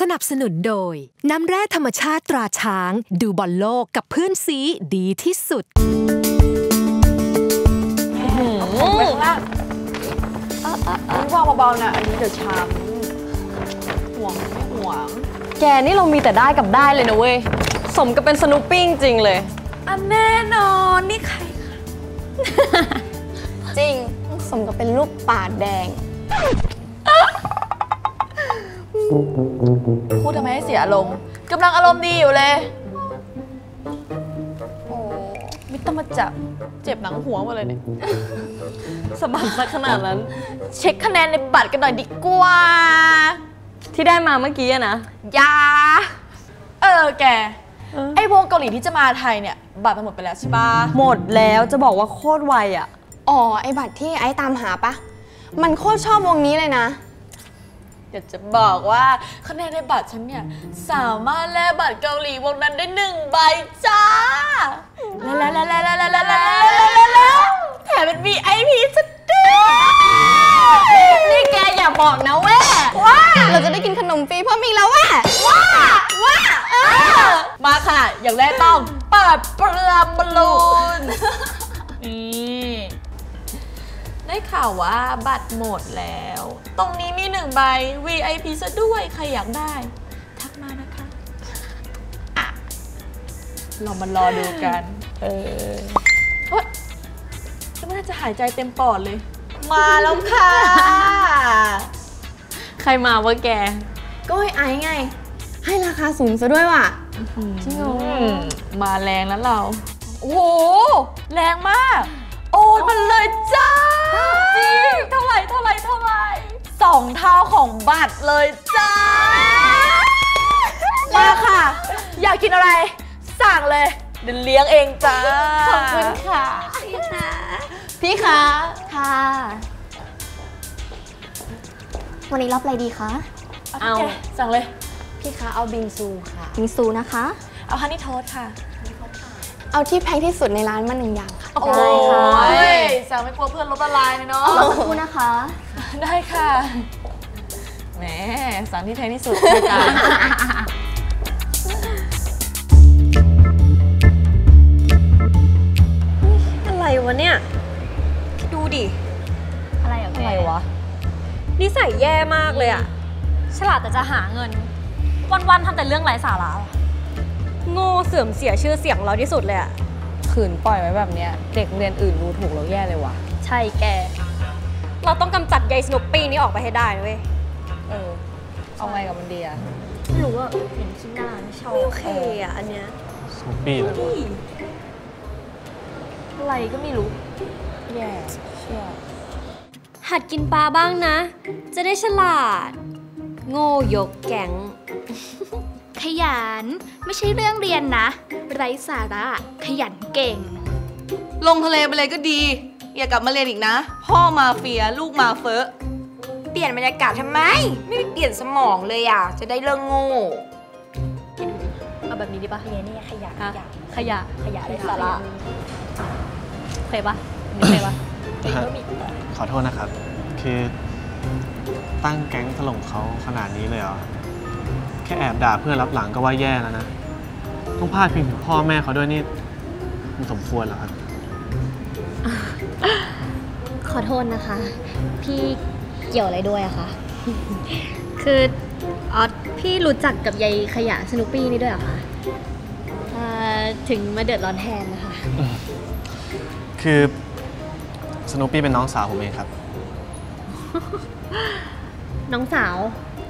นับสนุนโดยน้ำแร่ธรรมชาติตราช้างดูบอลโลกกับเพื่อนซีดีที่สุดไปข้างล่างนี่วางเบาๆนะอันนี้เดี๋ยวช้ำห่วงไม่ห่วงแกนี่เรามีแต่ได้กับได้เลยนะเว้ยสมกับเป็นสนุปปิ้งจริงเลยอันแน่นอนนี่ใครจริงสมกับเป็นลูกป่าแดงพูดทำไมให้เสียอารมณ์กำลังอารมณ์ดีอยู่เลยโอ้ไม่ต้องมาจับเจ็บหนังหัวหมดเลยเนี่ยสะบัดซะขนาดนั้นเช็คคะแนนในบัตรกันหน่อยดีกว่าที่ได้มาเมื่อกี้นะยาแกไอวงเกาหลีที่จะมาไทยเนี่ยบัตรมันหมดไปแล้วใช่ปะหมดแล้วจะบอกว่าโคตรไวอ่ะอ๋อไอบัตรที่ไอตามหาปะมันโคตรชอบวงนี้เลยนะเดี๋ยวจะบอกว่าคะแนนในบัตรฉันเนี่ยสามารถแลกบัตรเกาหลีวงนั้นได้1 ใบจ้าแล้วแถมเป็น VIP ซะด้วยนี่แกอย่าบอกนะว่าเราจะได้กินขนมฟรีเพิ่มอีกแล้วว่ามาค่ะอย่างแรกต้องเปิดประมูลนี่ได้ข่าวว่าบัตรหมดแล้วตรงนี้มี1 ใบ VIP ซะด้วยใครอยากได้ทักมานะคะเรามารอดูกันแล้วมันน่าจะหายใจเต็มปอดเลยมาแล้วค่ะใครมาวะแกก็ไอ้ไงให้ราคาสูงซะด้วยว่ะจริงเหรอมาแรงแล้วเราโอ้โหแรงมากโอนมันเลยจ้าจริงเท่าไหร่2 เท่าของบัตรเลยจ้ามาค่ะอยากกินอะไรสั่งเลยเดี๋ยวเลี้ยงเองจ้าขอบคุณค่ะพี่คะค่ะวันนี้รับอะไรดีคะเอาสั่งเลยพี่คะเอาบิงซูค่ะบิงซูนะคะเอาฮันนี่โทสต์ค่ะเอาที่แพงที่สุดในร้านมา1 อย่างค่ะได้ค่ะสั่งไม่กลัวเพื่อนลบละลายเลยเนาะขอบคุณนะคะได้ค่ะแหมสั่งที่แพงที่สุดกันอะไรวะเนี่ยดูดิอะไรวะนิสัยแย่มากเลยอะฉลาดแต่จะหาเงินวันๆทำแต่เรื่องไร้สาระโง่เสื่อมเสียชื่อเสียงเราที่สุดเลยอะขืนปล่อยไว้แบบเนี้ยเด็กเรียนอื่นดูถูกเราแย่เลยว่ะใช่แกเราต้องกำจัดยายสนุปปี้นี้ออกไปให้ได้เว้ยเอาไงกับมันดีอะไม่รู้ว่าเห็นขี้หน้าไม่ชอบโอเคอะอันเนี้ยสนุปปี้เลยวะอะไรก็ไม่รู้แย่เชื่อหัดกินปลาบ้างนะจะได้ฉลาดโง่ยกแก๊งขยันไม่ใช่เรื่องเรียนนะไร้สาระขยันเก่งลงทะเลไปเลยก็ดีอย่ากลับมาเรียนอีกนะพ่อมาเฟียลูกมาเฟ้อเปลี่ยนบรรยากาศทำไมไม่เปลี่ยนสมองเลยอ่ะจะได้เรื่องโง่เอาแบบนี้ดีป่ะนี่ขยะไร้สาระเคยป่ะนี่เคยป่ะขอโทษนะครับคือตั้งแก๊งถล่มเขาขนาดนี้เลยเหรอแค่แอบด่าเพื่อนรับหลังก็ว่าแย่แล้วนะต้องพาดพิงถึงพ่อแม่เขาด้วยนี่มันสมควรเหรอครับขอโทษนะคะพี่เกี่ยวอะไรด้วยอะคะคือพี่รู้จักกับยายขยะสนุปปี้นี่ด้วยเหรอคะถึงมาเดือดร้อนแทนนะคะคือสนุปปี้เป็นน้องสาวผมเองครับน้องสาว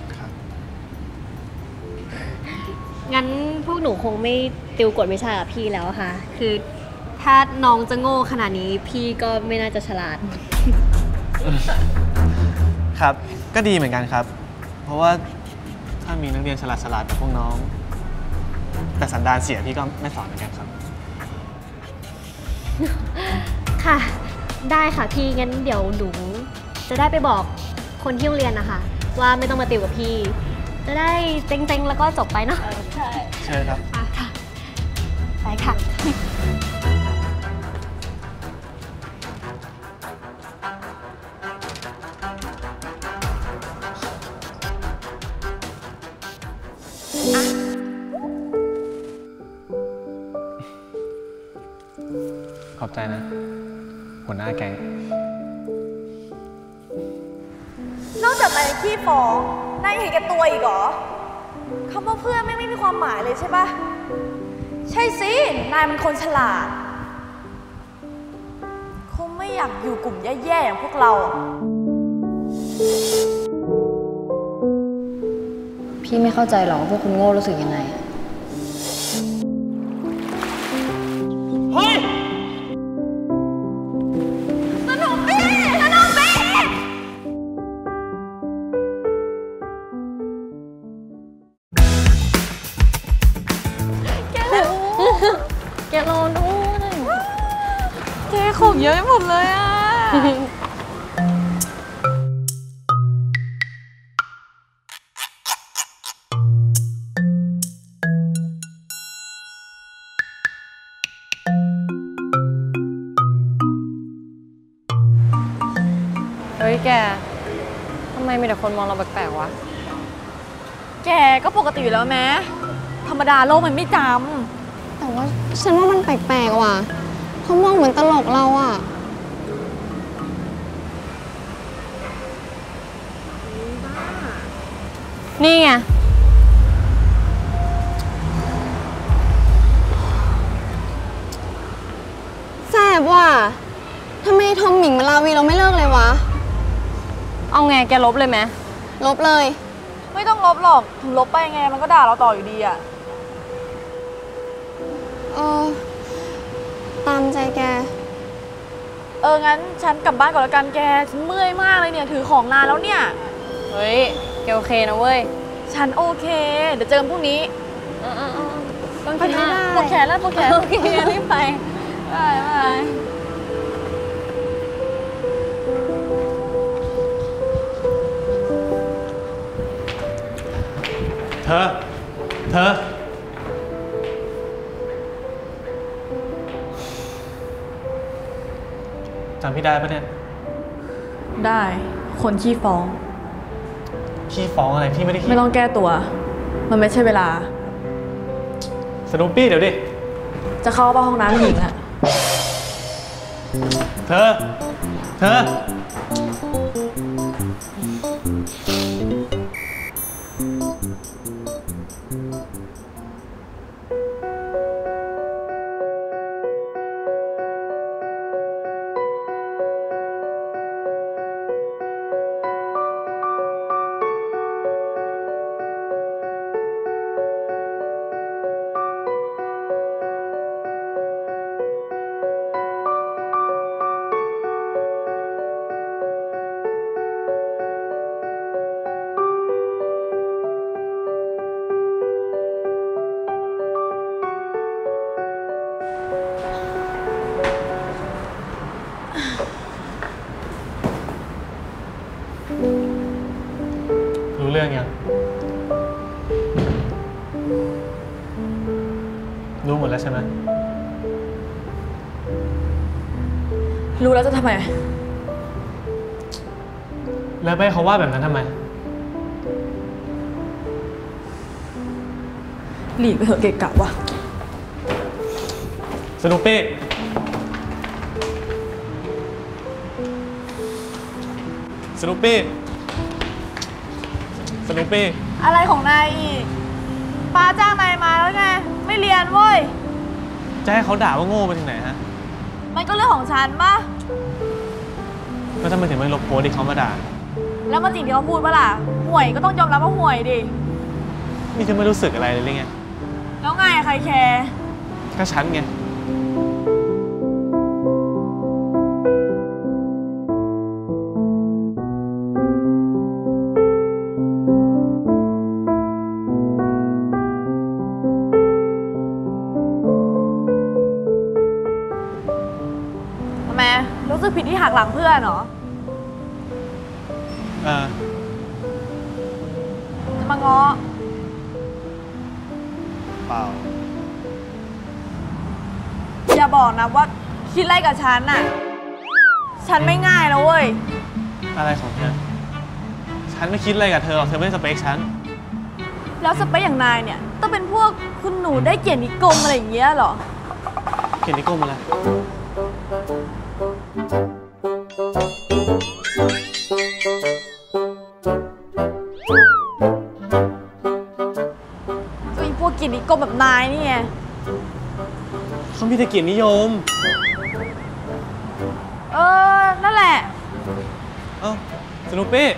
งั้นพวกหนูคงไม่ติวกฎวิชากับพี่แล้วค่ะคือถ้าน้องจะโง่ขนาดนี้พี่ก็ไม่น่าจะฉลาดครับก็ดีเหมือนกันครับเพราะว่าถ้ามีนักเรียนฉลาดแบบพวกน้องแต่สันดานเสียพี่ก็ไม่สอนเหมือนกันครับค่ะได้ค่ะพี่งั้นเดี๋ยวหนูจะได้ไปบอกคนที่โรงเรียนนะคะว่าไม่ต้องมาติวกับพี่จะได้เต็งๆแล้วก็จบไปเนาะใช่เชิญครับค่ะไปค่ะขอบใจนะ หัวหน้าแก๊งนอกจากนายขี้ฟ้องนายเห็นแก่ตัวอีกเหรอคำว่าเพื่อนไม่มีความหมายเลยใช่ปะใช่สิ นายมันคนฉลาดคงไม่อยากอยู่กลุ่มแย่ๆอย่างพวกเราพี่ไม่เข้าใจหรอกว่าพวกคุณโง่รู้สึกยังไงเฮ้ยสนุกปี้สนุกปี้แกรอด้วยเจ๊ของเยอะหมดเลยอ่ะเฮ้ยแก ทำไมมีแต่คนมองเราแปลกๆวะแกก็ปกติอยู่แล้วแม้ธรรมดาโลกมันไม่จแต่ว่าฉันว่ามันแปลกๆว่ะเขามองเหมือนตลกเราอ่ะนี่ไงแสบว่ะทำไมทอมหมิงมาลาวีเราไม่เลิกเลยวะเอาไงแกลบเลยไหมลบเลยำไม่ต้องลบหรอกถึงลบไปไงมันก็ด่าเราต่ออยู่ดีอ่ะตามใจแกงั้นฉันกลับบ้านก่อนละกันแกฉันเมื่อยมากเลยเนี่ยถือของนานแล้วเนี่ยเฮ้ยแกโอเคนะเว้ยฉันโอเคเดี๋ยวเจอกันพรุ่งนี้ต้องคิดมากปวดแขนแล้วปวดแขนโอเครีบไปบายบายเธอ จำพี่ได้ปะเนี่ยได้คนขี้ฟ้องขี้ฟ้องอะไรพี่ไม่ได้ขี้ไม่ต้องแก้ตัว มันไม่ใช่เวลาสนุปปี้เดี๋ยวดิจะเข้าห้องน้ำหญิงอะเธอ รู้เรื่องยัง รู้หมดแล้วใช่ไหมรู้แล้วจะทำไมแล้วไปเขาว่าแบบนั้นทำไมหลีกไปเถอะเกะกะว่ะสนุปปี้ สนุปปี้ สนุปปี้อะไรของนายอีกป้าจ้างนายมาแล้วไง ไม่เรียนเว้ยจะให้เขาด่าว่าโง่ไปถึงไหนฮะมันก็เรื่องของฉันปะแล้วทำไมถึงไม่ลบโพสต์ที่เขามาด่าแล้วมันจริงที่เขาพูดปะล่ะ ห่วยก็ต้องยอมรับว่าห่วยดินี่เธอไม่รู้สึกอะไรเลยหรือไงแล้วไงใครแคร์ก็ฉันไงทำไมรู้สึกผิดที่หักหลังเพื่อนเหรอ จะมาง้อเปล่าอย่าบอกนะว่าคิดอะไรกับฉันน่ะ ฉันไม่ง่ายนะเว้ยอะไรของเธอ ฉันไม่คิดอะไรกับเธอหรอกเธอไม่ใช่สเปคฉันแล้วสเปคอย่างนายเนี่ยต้องเป็นพวกคุณหนูได้เกียรตินิยมอะไรอย่างเงี้ยเหรอเกียรตินิยมอะไรมแบบนายนี่ไงเขามีแต่เกียรตินิยมนั่นแหละเอ้าสนุปปี้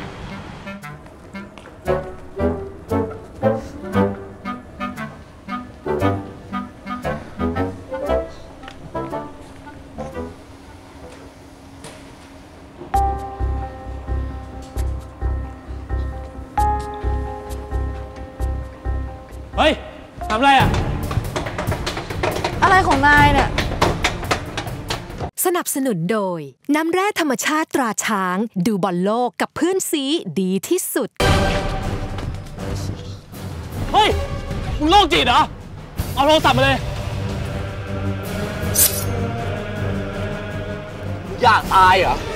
เฮ้ย ทำอะไรอ่ะอะไรของนายเนี่ยสนับสนุนโดย น้ำแร่ธรรมชาติตราช้าง ดูบอลโลกกับเพื่อนซีดีที่สุดเฮ้ย มึงโรคจิตเหรอ เอาโทรศัพท์มาเลยอยากตายเหรอ